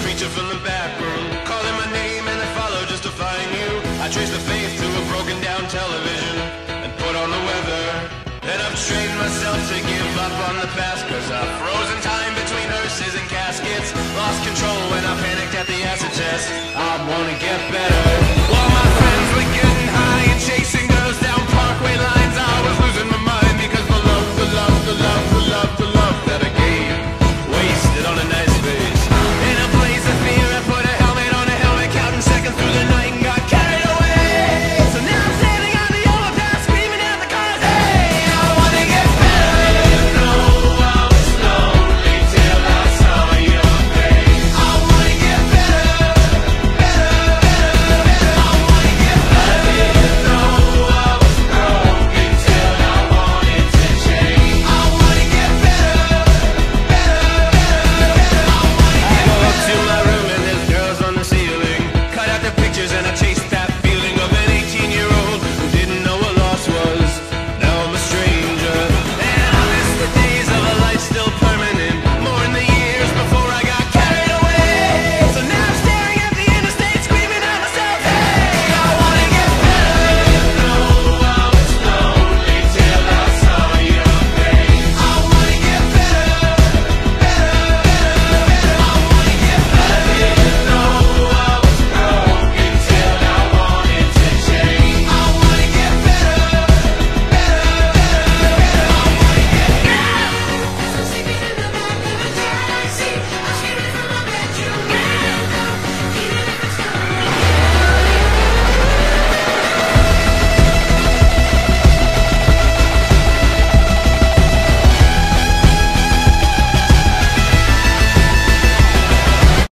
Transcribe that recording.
creature from the back room, calling my name and I follow just to find you. I trace the faith to a broken down television and put on the weather. And I've trained myself to give up on the past, cause I've frozen time between hearses and caskets. Lost control when I panicked at the acid test. I wanna get better.